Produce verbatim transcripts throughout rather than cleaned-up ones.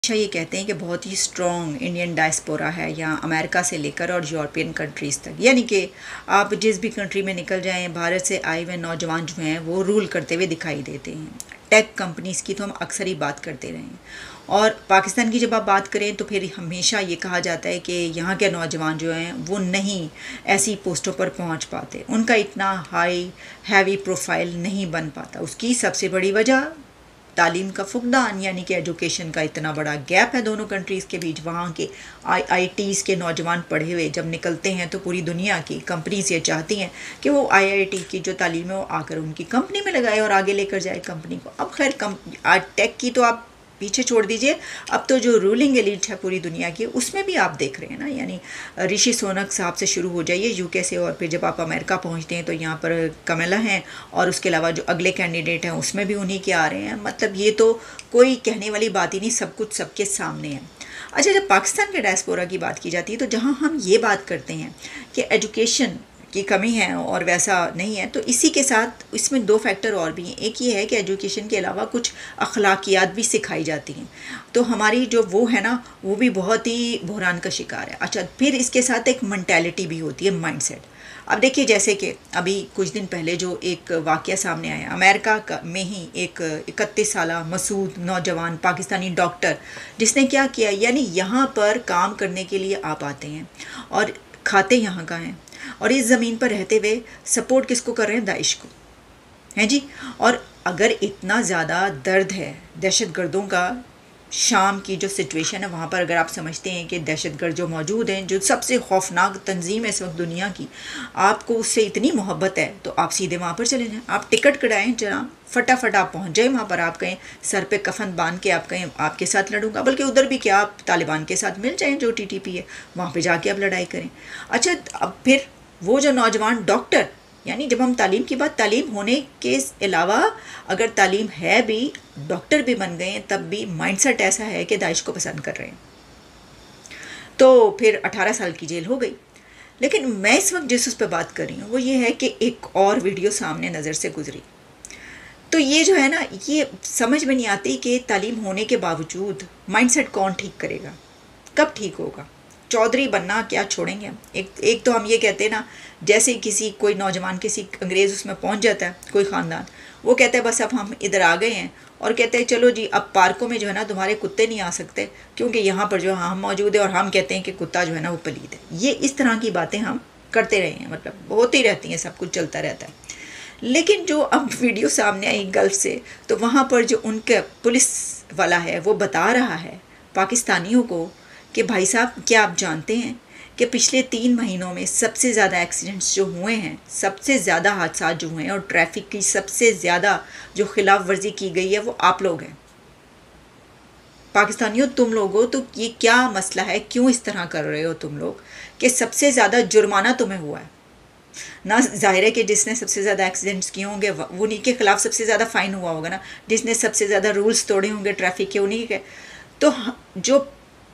अच्छा, ये कहते हैं कि बहुत ही स्ट्रॉन्ग इंडियन डायस्पोरा है यहाँ अमेरिका से लेकर और यूरोपियन कंट्रीज़ तक। यानी कि आप जिस भी कंट्री में निकल जाएं, भारत से आए हुए नौजवान जो हैं वो रूल करते हुए दिखाई देते हैं। टेक कंपनीज़ की तो हम अक्सर ही बात करते रहे हैं, और पाकिस्तान की जब आप बात करें तो फिर हमेशा ये कहा जाता है कि यहाँ के नौजवान जो हैं वो नहीं ऐसी पोस्टों पर पहुँच पाते, उनका इतना हाई हैवी प्रोफाइल नहीं बन पाता। उसकी सबसे बड़ी वजह तालीम का फुकदान, यानी कि एजुकेशन का इतना बड़ा गैप है दोनों कंट्रीज़ के बीच। वहाँ के आई आई टीज़ के नौजवान पढ़े हुए जब निकलते हैं तो पूरी दुनिया की कंपनीज ये चाहती हैं कि वो आई आई टी की जो तालीम है वो आकर उनकी कंपनी में लगाए और आगे लेकर जाए कंपनी को। अब खैर कम आज टेक की तो आप पीछे छोड़ दीजिए, अब तो जो रूलिंग एलिट है पूरी दुनिया की उसमें भी आप देख रहे हैं ना, यानी ऋषि सुनक साहब से शुरू हो जाइए यूके से, और फिर जब आप अमेरिका पहुंचते हैं तो यहाँ पर कमला हैं, और उसके अलावा जो अगले कैंडिडेट हैं उसमें भी उन्हीं के आ रहे हैं। मतलब ये तो कोई कहने वाली बात ही नहीं, सब कुछ सबके सामने है। अच्छा, जब पाकिस्तान के डायस्पोरा की बात की जाती है तो जहाँ हम ये बात करते हैं कि एजुकेशन की कमी है और वैसा नहीं है, तो इसी के साथ इसमें दो फैक्टर और भी हैं। एक ये है कि एजुकेशन के अलावा कुछ अखलाकियात भी सिखाई जाती हैं, तो हमारी जो वो है ना वो भी बहुत ही बहरान का शिकार है। अच्छा, फिर इसके साथ एक मेंटालिटी भी होती है, माइंडसेट। अब देखिए, जैसे कि अभी कुछ दिन पहले जो एक वाक़या सामने आया अमेरिका में ही, एक इकतीस साल मसूद नौजवान पाकिस्तानी डॉक्टर, जिसने क्या किया, यानी यहाँ पर काम करने के लिए आप आते हैं और खाते यहाँ का हैं, और इस ज़मीन पर रहते हुए सपोर्ट किसको कर रहे हैं? दाइश को, हैं जी। और अगर इतना ज़्यादा दर्द है दहशतगर्दों का, शाम की जो सिचुएशन है वहाँ पर अगर आप समझते हैं कि दहशतगर्द जो मौजूद हैं, जो सबसे खौफनाक तंजीम है इस वक्त दुनिया की, आपको उससे इतनी मोहब्बत है तो आप सीधे वहाँ पर चले जाएँ, आप टिकट कटाएँ जरा, फटाफट आप पहुँच जाए वहाँ पर। आप कहें सर पे कफन बांध के आप कहें आपके साथ लड़ूंगा, बल्कि उधर भी क्या आप तालिबान के साथ मिल जाएँ जो टी टी पी है, वहाँ पर जाके आप लड़ाई करें। अच्छा, अब फिर वो जो नौजवान डॉक्टर, यानी जब हम तालीम की बात, तालीम होने के अलावा अगर तालीम है भी, डॉक्टर भी बन गए हैं, तब भी माइंडसेट ऐसा है कि दाइश को पसंद कर रहे हैं, तो फिर अठारह साल की जेल हो गई। लेकिन मैं इस वक्त जिस उस पर बात कर रही हूँ वो ये है कि एक और वीडियो सामने नज़र से गुजरी, तो ये जो है ना, ये समझ में नहीं आती कि तालीम होने के बावजूद माइंडसेट कौन ठीक करेगा, कब ठीक होगा। चौधरी बनना क्या छोड़ेंगे हम? एक एक तो हम ये कहते हैं ना, जैसे किसी कोई नौजवान किसी अंग्रेज़ उसमें पहुंच जाता है, कोई ख़ानदान, वो कहता है बस अब हम इधर आ गए हैं, और कहते हैं चलो जी अब पार्कों में जो है ना तुम्हारे कुत्ते नहीं आ सकते क्योंकि यहाँ पर जो हम मौजूद है, और हम कहते हैं कि कुत्ता जो है ना वो पलीद है। ये इस तरह की बातें हम करते रहे हैं, मतलब होती रहती हैं, सब कुछ चलता रहता है। लेकिन जो अब वीडियो सामने आई गल्फ़ से, तो वहाँ पर जो उनका पुलिस वाला है वो बता रहा है पाकिस्तानियों को कि भाई साहब, क्या आप जानते हैं कि पिछले तीन महीनों में सबसे ज़्यादा एक्सीडेंट्स जो हुए हैं, सबसे ज़्यादा हादसा जो हुए हैं, और ट्रैफिक की सबसे ज़्यादा जो खिलाफ वर्जी की गई है वो आप लोग हैं। पाकिस्तानियों, तुम लोग हो, तो ये क्या मसला है, क्यों इस तरह कर रहे हो तुम लोग कि सबसे ज़्यादा जुर्माना तुम्हें हुआ है ना? जाहिर है कि जिसने सबसे ज़्यादा एक्सीडेंट्स किए होंगे वो उन्हीं के ख़िलाफ़ सबसे ज़्यादा फ़ाइन हुआ होगा ना, जिसने सबसे ज़्यादा रूल्स तोड़े होंगे ट्रैफिक के उन्हीं के। तो जो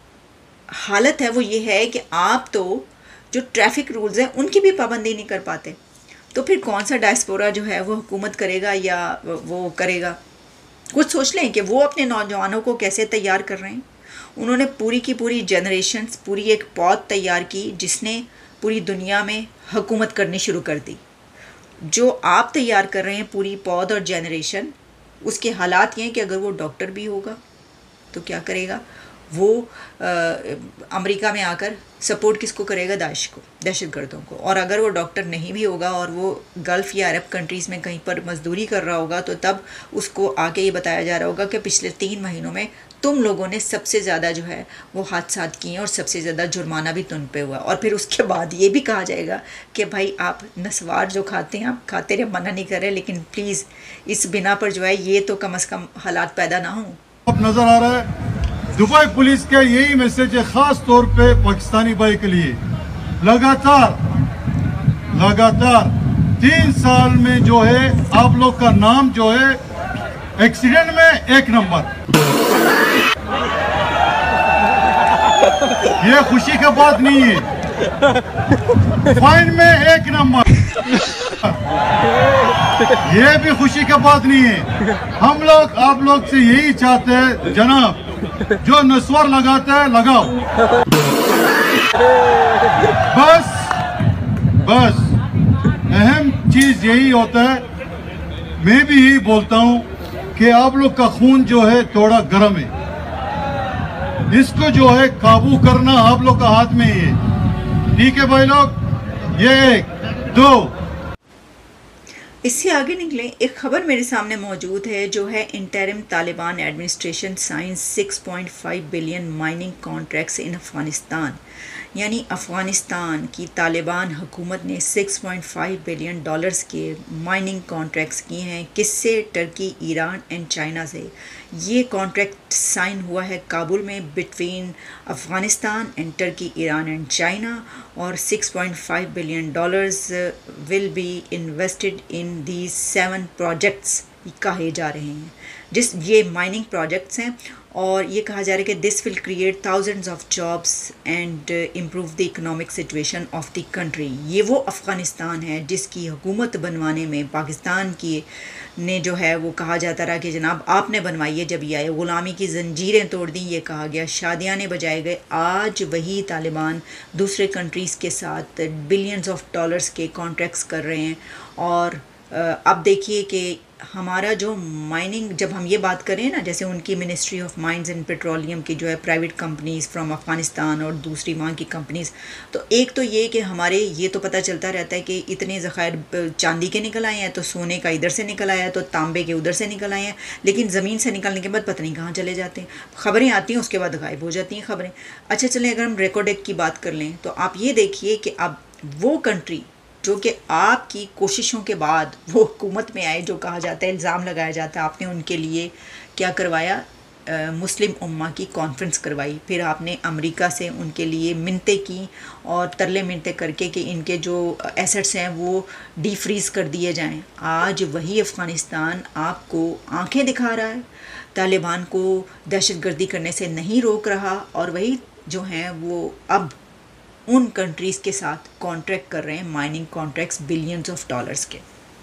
हालत है वो ये है कि आप तो जो ट्रैफिक रूल्स हैं उनकी भी पाबंदी नहीं कर पाते, तो फिर कौन सा डायस्पोरा जो है वो हुकूमत करेगा या वो करेगा? कुछ सोच लें कि वो अपने नौजवानों को कैसे तैयार कर रहे हैं। उन्होंने पूरी की पूरी जनरेशन्स, पूरी एक पौध तैयार की जिसने पूरी दुनिया में हुकूमत करनी शुरू कर दी। जो आप तैयार कर रहे हैं पूरी पौध और जनरेशन, उसके हालात ये हैं कि अगर वो डॉक्टर भी होगा तो क्या करेगा वो? अमेरिका में आकर सपोर्ट किसको करेगा? दाइश को, दहशतगर्दों को। और अगर वो डॉक्टर नहीं भी होगा और वो गल्फ़ या अरब कंट्रीज़ में कहीं पर मजदूरी कर रहा होगा, तो तब उसको आके ये बताया जा रहा होगा कि पिछले तीन महीनों में तुम लोगों ने सबसे ज़्यादा जो है वो हादसात किए और सबसे ज़्यादा जुर्माना भी तुम पे हुआ। और फिर उसके बाद ये भी कहा जाएगा कि भाई आप नस्वार जो खाते हैं आप खाते रहे, मना नहीं कर रहे, लेकिन प्लीज़ इस बिना पर जो है ये तो कम अज़ कम हालात पैदा ना हों। अब नज़र आ रहा है दुबई पुलिस का यही मैसेज है, ख़ास तौर पे पाकिस्तानी भाई के लिए। लगातार लगातार तीन साल में जो है आप लोग का नाम जो है एक्सीडेंट में एक नंबर। ये खुशी की बात नहीं है, फाइन में एक नंबर, ये भी खुशी की बात नहीं है। हम लोग आप लोग से यही चाहते हैं जनाब जो नस्वार लगाता है लगाओ। बस बस अहम चीज यही होता है। मैं भी यही बोलता हूं कि आप लोग का खून जो है थोड़ा गर्म है, इसको जो है काबू करना आप लोग का हाथ में ही है। ठीक है भाई लोग, ये एक दो। इससे आगे निकले एक खबर मेरे सामने मौजूद है जो है interim Taliban administration signs six point five billion mining contracts in Afghanistan. यानी अफ़गानिस्तान की तालिबान हुकूमत ने six point five billion dollars के माइनिंग कॉन्ट्रैक्ट्स किए हैं। किससे? टर्की, ईरान एंड चाइना से। ये कॉन्ट्रैक्ट साइन हुआ है काबुल में between Afghanistan and Turkey, Iran and China. और six point five billion dollars will be invested in these seven projects कहे जा रहे हैं, जिस ये माइनिंग प्रोजेक्ट्स हैं। और ये कहा जा रहा है कि this will create thousands of jobs and improve the economic situation of the country. ये वो अफ़गानिस्तान है जिसकी हुकूमत बनवाने में पाकिस्तान की ने जो है वो कहा जाता रहा कि जनाब आपने बनवाई है। जब ये आए ग़ुलामी की जंजीरें तोड़ दी, ये कहा गया, शादियाने बजाए गए। आज वही तालिबान दूसरे कंट्रीज़ के साथ बिलियंस ऑफ डॉलर्स के कॉन्ट्रैक्ट्स कर रहे हैं। और अब देखिए कि हमारा जो माइनिंग, जब हम ये बात करें ना, जैसे उनकी ministry of mines and petroleum की जो है प्राइवेट कंपनीज़ फ्रॉम अफ़गानिस्तान और दूसरी वहाँ की कंपनीज़, तो एक तो ये कि हमारे ये तो पता चलता रहता है कि इतने ज़ख़ायर चांदी के निकल आए हैं, तो सोने का इधर से निकल आया, तो तांबे के उधर से निकल आए हैं। लेकिन ज़मीन से निकलने के बाद पता नहीं कहाँ चले जाते हैं। ख़बरें आती हैं, उसके बाद गायब हो जाती हैं खबरें। अच्छा चलें, अगर हम रेकॉर्ड की बात कर लें तो आप ये देखिए कि अब वो कंट्री जो कि आपकी कोशिशों के बाद वो हुकूमत में आए, जो कहा जाता है, इल्ज़ाम लगाया जाता है, आपने उनके लिए क्या करवाया, आ, मुस्लिम उम्मा की कॉन्फ्रेंस करवाई, फिर आपने अमेरिका से उनके लिए मिन्नतें की और तरले मिन्नतें करके कि इनके जो एसेट्स हैं वो डी फ्रीज़ कर दिए जाएं। आज वही अफ़गानिस्तान आपको आंखें दिखा रहा है, तालिबान को दहशतगर्दी करने से नहीं रोक रहा, और वही जो हैं वो अब उन कंट्रीज़ के साथ कॉन्ट्रैक्ट कर रहे हैं, mining contracts billions of dollars के।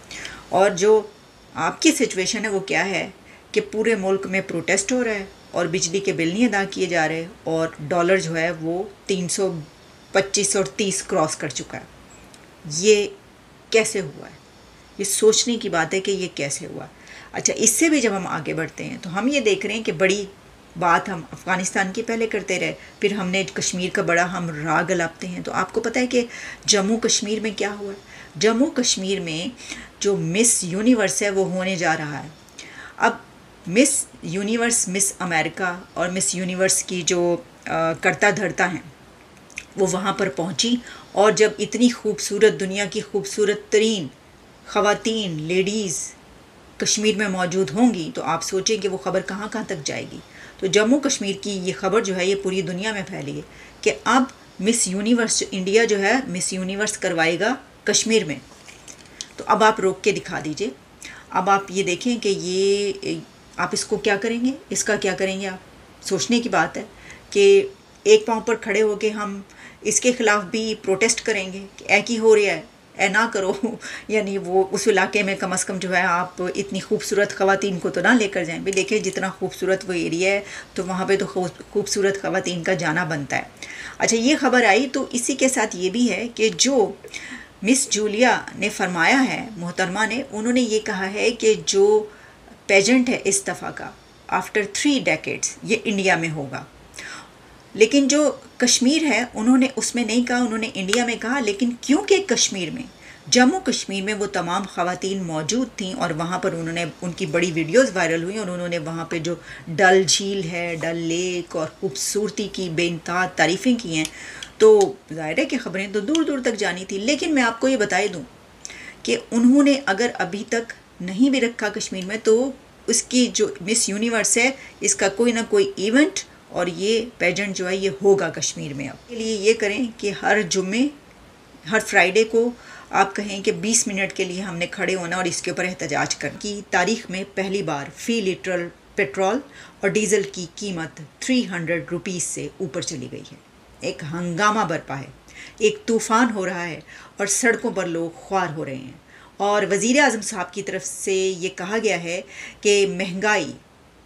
और जो आपकी सिचुएशन है वो क्या है कि पूरे मुल्क में प्रोटेस्ट हो रहा है और बिजली के बिल नहीं अदा किए जा रहे, और डॉलर जो है वो तीन सौ पच्चीस और तीस क्रॉस कर चुका है। ये कैसे हुआ है? ये सोचने की बात है कि ये कैसे हुआ। अच्छा, इससे भी जब हम आगे बढ़ते हैं तो हम ये देख रहे हैं कि बड़ी बात हम अफ़गानिस्तान की पहले करते रहे, फिर हमने कश्मीर का बड़ा हम राग अलापते हैं। तो आपको पता है कि जम्मू कश्मीर में क्या हुआ है? जम्मू कश्मीर में जो मिस यूनिवर्स है वो होने जा रहा है। अब मिस यूनिवर्स, मिस अमेरिका और मिस यूनिवर्स की जो करता धरता हैं वो वहाँ पर पहुँची, और जब इतनी खूबसूरत, दुनिया की खूबसूरत तरीन ख़वातीन, लेडीज़ कश्मीर में मौजूद होंगी, तो आप सोचें कि वो ख़बर कहाँ कहाँ तक जाएगी। तो जम्मू कश्मीर की ये ख़बर जो है ये पूरी दुनिया में फैली है कि अब मिस यूनिवर्स, इंडिया जो है मिस यूनिवर्स करवाएगा कश्मीर में। तो अब आप रोक के दिखा दीजिए। अब आप ये देखें कि ये आप इसको क्या करेंगे, इसका क्या करेंगे आप। सोचने की बात है कि एक पाँव पर खड़े होके हम इसके ख़िलाफ़ भी प्रोटेस्ट करेंगे कि ऐ की हो रहा है, ऐ ना करो। यानी वो उस इलाके में कम अज़ कम जो है आप इतनी खूबसूरत ख़वातीन को तो ना लेकर जाएं। भाई देखें, जितना खूबसूरत वो एरिया है तो वहाँ पे तो खूबसूरत ख़वातीन का जाना बनता है। अच्छा, ये ख़बर आई तो इसी के साथ ये भी है कि जो मिस जूलिया ने फरमाया है, मोहतरमा ने, उन्होंने ये कहा है कि जो पेजेंट है इस दफ़ा का आफ्टर थ्री डेकेड्स ये इंडिया में होगा। लेकिन जो कश्मीर है उन्होंने उसमें नहीं कहा, उन्होंने इंडिया में कहा। लेकिन क्योंकि कश्मीर में, जम्मू कश्मीर में वो तमाम ख़वातीन मौजूद थीं और वहाँ पर उन्होंने, उनकी बड़ी वीडियोस वायरल हुई और उन्होंने वहाँ पे जो डल झील है, डल लेक और खूबसूरती की बेइंतहा तारीफ़ें की हैं, तो ज़ाहिर है कि ख़बरें तो दूर दूर तक जानी थी। लेकिन मैं आपको ये बताई दूँ कि उन्होंने अगर अभी तक नहीं भी रखा कश्मीर में, तो उसकी जो मिस यूनिवर्स है इसका कोई ना कोई इवेंट और ये पेजेंट जो है ये होगा कश्मीर में। अब के लिए ये करें कि हर जुम्मे, हर फ्राइडे को आप कहें कि बीस मिनट के लिए हमने खड़े होना और इसके ऊपर एहतजाज करना। की तारीख़ में पहली बार फ़ी लीटर पेट्रोल और डीज़ल की कीमत तीन सौ रुपीस से ऊपर चली गई है। एक हंगामा बरपा है, एक तूफ़ान हो रहा है और सड़कों पर लोग ख्वार हो रहे हैं। और वज़ीर आज़म साहब की तरफ से ये कहा गया है कि महंगाई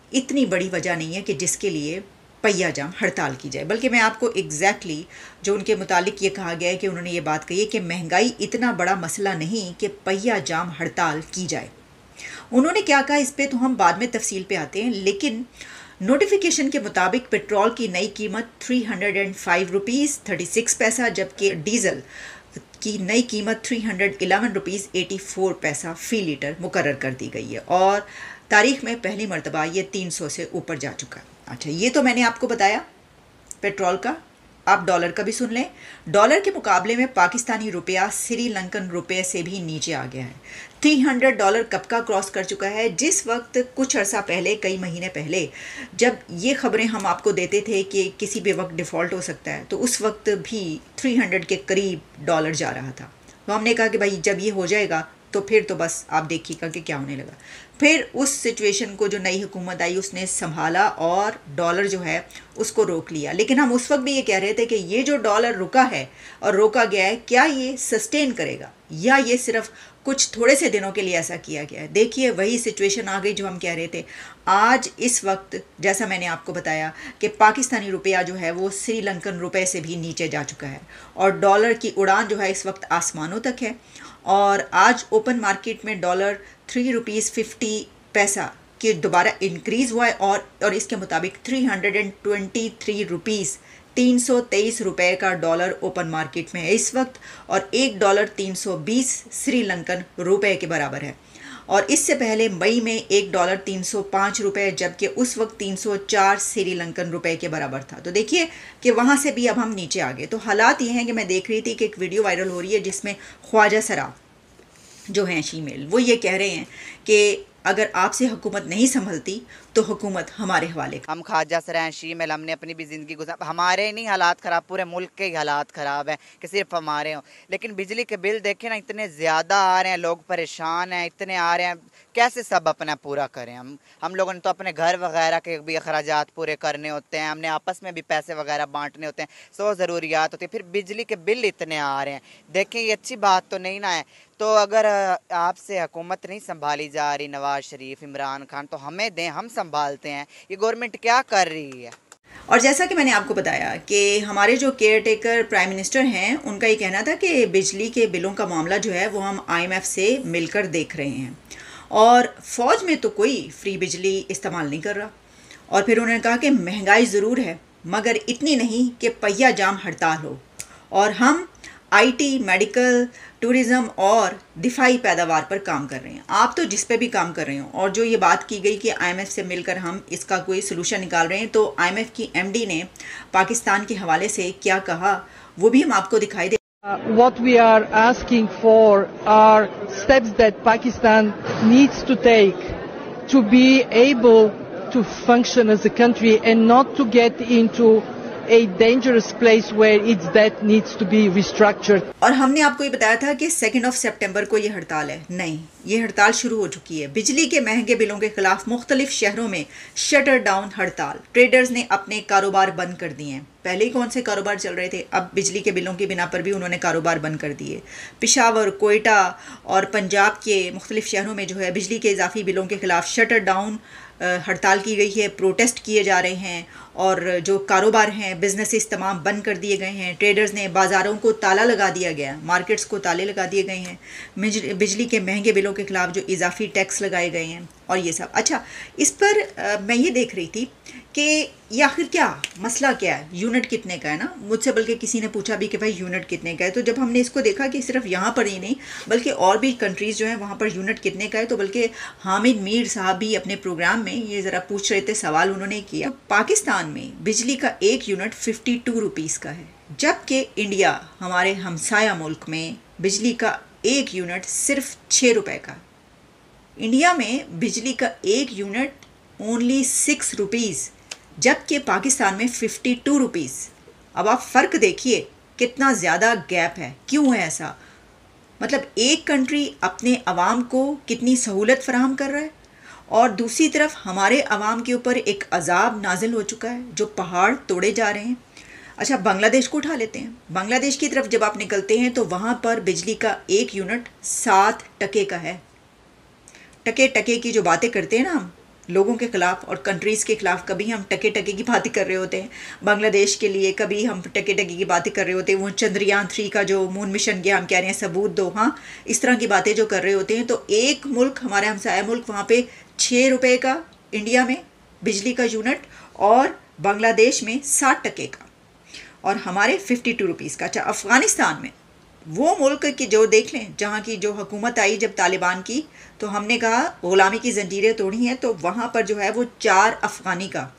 इतनी बड़ी वजह नहीं है कि जिसके लिए पहिया जाम हड़ताल की जाए, बल्कि मैं आपको एग्जैक्टली exactly जो उनके मुतालिक ये कहा गया है कि उन्होंने ये बात कही है कि महंगाई इतना बड़ा मसला नहीं कि पहिया जाम हड़ताल की जाए। उन्होंने क्या कहा इस पे तो हम बाद में तफसील पे आते हैं, लेकिन नोटिफिकेशन के मुताबिक पेट्रोल की नई कीमत three hundred and five rupees thirty six paisa, जबकि डीजल की नई कीमत three hundred eleven rupees eighty four paisa फ़ी लीटर मुकर्रर कर दी गई है और तारीख में पहली मरतबा ये तीन सौ से ऊपर जा चुका है। अच्छा, ये तो मैंने आपको बताया पेट्रोल का। आप डॉलर का भी सुन लें। डॉलर के मुकाबले में पाकिस्तानी रुपया श्रीलंकन रुपये से भी नीचे आ गया है। तीन सौ डॉलर कब का क्रॉस कर चुका है, जिस वक्त कुछ अर्सा पहले, कई महीने पहले जब ये खबरें हम आपको देते थे कि किसी भी वक्त डिफ़ॉल्ट हो सकता है, तो उस वक्त भी तीन सौ के करीब डॉलर जा रहा था। तो हमने कहा कि भाई जब ये हो जाएगा तो फिर तो बस आप देखिएगा कि क्या होने लगा। फिर उस सिचुएशन को जो नई हुकूमत आई उसने संभाला और डॉलर जो है उसको रोक लिया। लेकिन हम उस वक्त भी ये कह रहे थे कि ये जो डॉलर रुका है और रोका गया है, क्या ये सस्टेन करेगा या ये सिर्फ कुछ थोड़े से दिनों के लिए ऐसा किया गया है। देखिए वही सिचुएशन आ गई जो हम कह रहे थे। आज इस वक्त जैसा मैंने आपको बताया कि पाकिस्तानी रुपया जो है वो श्रीलंकन रुपये से भी नीचे जा चुका है और डॉलर की उड़ान जो है इस वक्त आसमानों तक है। और आज ओपन मार्केट में dollar three rupees fifty paisa के दोबारा इंक्रीज़ हुआ है और और इसके मुताबिक three hundred and twenty three rupees तीन सौ तेईस रुपये का डॉलर ओपन मार्केट में है इस वक्त और एक डॉलर तीन सौ बीस श्रीलंकन रुपये के बराबर है। और इससे पहले मई में एक डॉलर तीन सौ पाँच रुपये, जबकि उस वक्त तीन सौ चार श्रीलंकन रुपये के बराबर था। तो देखिए कि वहाँ से भी अब हम नीचे आ गए। तो हालात ये हैं कि मैं देख रही थी कि एक वीडियो वायरल हो रही है जिसमें ख्वाजा सराफ जो हैं शीमेल, वो ये कह रहे हैं कि अगर आपसे हुकूमत नहीं संभलती तो हुकूमत हमारे हवाले। हम ख्वाजा सराफ शीमेल, हमने अपनी भी ज़िंदगी गुजार, हमारे नहीं हालात ख़राब, पूरे मुल्क के ही हालात ख़राब हैं कि सिर्फ हमारे हों। लेकिन बिजली के बिल देखें ना, इतने ज़्यादा आ रहे हैं, लोग परेशान हैं, इतने आ रहे हैं, कैसे सब अपना पूरा करें। हम हम लोगों ने तो अपने घर वगैरह के भी अखराजात पूरे करने होते हैं, हमने आपस में भी पैसे वगैरह बांटने होते हैं, सौ ज़रूरियात होती है, फिर बिजली के बिल इतने आ रहे हैं। देखें ये अच्छी बात तो नहीं ना है। तो अगर आपसे हुकूमत नहीं संभाली जा रही, नवाज शरीफ, इमरान खान, तो हमें दें, हम संभालते हैं। ये गवर्नमेंट क्या कर रही है। और जैसा कि मैंने आपको बताया कि हमारे जो केयर टेकर प्राइम मिनिस्टर हैं, उनका ये कहना था कि बिजली के बिलों का मामला जो है वो हम आईएमएफ से मिलकर देख रहे हैं और फ़ौज में तो कोई फ्री बिजली इस्तेमाल नहीं कर रहा। और फिर उन्होंने कहा कि महंगाई ज़रूर है मगर इतनी नहीं कि पहिया जाम हड़ताल हो। और हम आईटी, मेडिकल, टूरिज़्म और दिफाई पैदावार पर काम कर रहे हैं। आप तो जिस पे भी काम कर रहे हो। और जो ये बात की गई कि आईएमएफ से मिलकर हम इसका कोई सलूशन निकाल रहे हैं, तो आईएमएफ की एमडी ने पाकिस्तान के हवाले से क्या कहा वो भी हम आपको दिखाई दे। Uh, what we are asking for are steps that Pakistan needs to take to be able to function as a country and not to get into a dangerous place where its debt needs to be restructured. और हमने आपको ये बताया था कि second of सितंबर को ये हड़ताल है। नहीं, ये हड़ताल शुरू हो चुकी है। बिजली के महंगे बिलों के खिलाफ मुख्तलिफ शहरों में शटर डाउन हड़ताल। ट्रेडर्स ने अपने कारोबार बंद कर दिए हैं। पहले ही कौन से कारोबार चल रहे थे, अब बिजली के बिलों की बिना पर भी उन्होंने कारोबार बंद कर दिए। पेशावर, कोयटा और पंजाब के मुख्तलिफ शहरों में जो है बिजली के इजाफी बिलों के खिलाफ शटर डाउन हड़ताल की गई है, प्रोटेस्ट किए जा रहे हैं और जो कारोबार हैं, बिजनेसेस तमाम बंद कर दिए गए हैं। ट्रेडर्स ने बाज़ारों को ताला लगा दिया गया, मार्केट्स को ताले लगा दिए गए हैं। बिजली के महंगे बिलों के खिलाफ जो इजाफी टैक्स लगाए गए हैं और ये सब। अच्छा, इस पर आ, मैं ये देख रही थी कि ये आखिर क्या मसला क्या है, यूनिट कितने का है ना। मुझसे बल्कि किसी ने पूछा भी कि भाई यूनिट कितने का है। तो जब हमने इसको देखा कि सिर्फ यहाँ पर ही नहीं बल्कि और भी कंट्रीज़ जो हैं वहाँ पर यूनिट कितने का है, तो बल्कि हामिद मीर साहब भी अपने प्रोग्राम में ये ज़रा पूछ रहे थे, सवाल उन्होंने किया। पाकिस्तान में बिजली का एक यूनिट फिफ्टी टू रुपीज़ का है, जबकि इंडिया हमारे हमसाया मुल्क में बिजली का एक यूनिट सिर्फ छः रुपये का। इंडिया में बिजली का एक यूनिट ओनली सिक्स रुपीज़, जबकि पाकिस्तान में फिफ्टी टू रुपीज़। अब आप फ़र्क देखिए कितना ज़्यादा गैप है। क्यों है ऐसा? मतलब एक कंट्री अपने अवाम को कितनी सहूलत फराहम कर रहा है और दूसरी तरफ हमारे अवाम के ऊपर एक अजाब नाजिल हो चुका है, जो पहाड़ तोड़े जा रहे हैं। अच्छा, बांग्लादेश को उठा लेते हैं। बांग्लादेश की तरफ जब आप निकलते हैं तो वहाँ पर बिजली का एक यूनिट सात टके का है। टके टके की जो बातें करते हैं ना हम, लोगों के ख़िलाफ़ और कंट्रीज़ के ख़िलाफ़ कभी हम टके टके की बातें कर रहे होते हैं बांग्लादेश के लिए, कभी हम टके टके की बातें कर रहे होते हैं, वो चंद्रयान थ्री का जो मून मिशन गया हम कह रहे हैं सबूत दो, हाँ इस तरह की बातें जो कर रहे होते हैं, तो एक मुल्क हमारे हमसाया मुल्क वहाँ पे छः रुपये का इंडिया में बिजली का यूनिट और बांग्लादेश में साठ टके का और हमारे फिफ्टी टू रुपीज़ का। अच्छा अफ़गानिस्तान में वो मुल्क की जो देख लें जहाँ की जो हुकूमत आई जब तालिबान की, तो हमने कहा ग़ुलामी की जंजीरें तोड़ी हैं, तो वहाँ पर जो है वो चार अफ़गानी का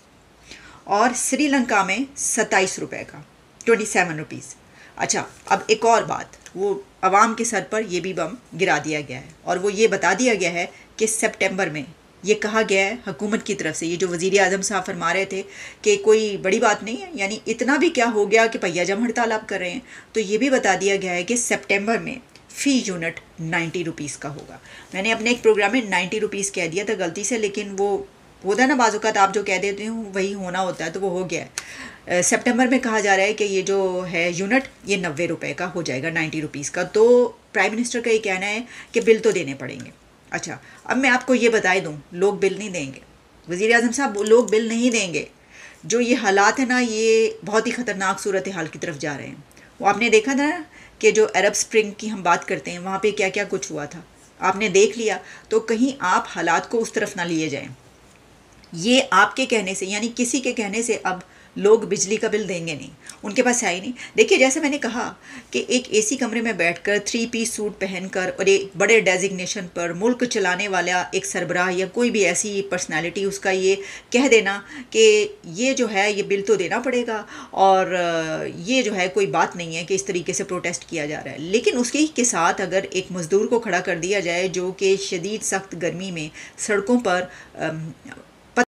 और श्रीलंका में सत्ताईस रुपये का ट्वेंटी सेवन रुपीज़। अच्छा अब एक और बात, वो आवाम के सर पर ये भी बम गिरा दिया गया है और वो ये बता दिया गया है कि सितंबर में ये कहा गया है हुकूमत की तरफ से, ये जो वज़ीर आज़म साहब फरमा रहे थे कि कोई बड़ी बात नहीं है, यानी इतना भी क्या हो गया कि पहिया जम हड़ताल आप कर रहे हैं, तो ये भी बता दिया गया है कि सितंबर में फ़ी यूनिट नाइन्टी रुपीज़ का होगा। मैंने अपने एक प्रोग्राम में नाइन्टी रुपीज़ कह दिया था गलती से, लेकिन वो होता है ना बाज़-औक़ात आप जो कह देते हो वही होना होता है, तो वो हो गया है। सितंबर में कहा जा रहा है कि ये जो है यूनिट ये नब्बे रुपये का हो जाएगा, नाइन्टी रुपीज़ का। तो प्राइम मिनिस्टर का ये कहना है कि बिल तो देने पड़ेंगे। अच्छा अब मैं आपको ये बताए दूँ, लोग बिल नहीं देंगे, वज़ीर आज़म साहब लोग बिल नहीं देंगे। जो ये हालात है ना, ये बहुत ही ख़तरनाक सूरत हाल की तरफ जा रहे हैं। वो आपने देखा था ना कि जो अरब स्प्रिंग की हम बात करते हैं वहाँ पे क्या क्या कुछ हुआ था, आपने देख लिया, तो कहीं आप हालात को उस तरफ ना लिए जाएं। ये आपके कहने से, यानी किसी के कहने से अब लोग बिजली का बिल देंगे नहीं, उनके पास है ही नहीं। देखिए जैसे मैंने कहा कि एक एसी कमरे में बैठकर थ्री पीस सूट पहनकर और एक बड़े डेजिग्नेशन पर मुल्क चलाने वाला एक सरबराह या कोई भी ऐसी पर्सनालिटी, उसका ये कह देना कि ये जो है ये बिल तो देना पड़ेगा और ये जो है कोई बात नहीं है कि इस तरीके से प्रोटेस्ट किया जा रहा है। लेकिन उसके के साथ अगर एक मज़दूर को खड़ा कर दिया जाए जो कि शदीद सख्त गर्मी में सड़कों पर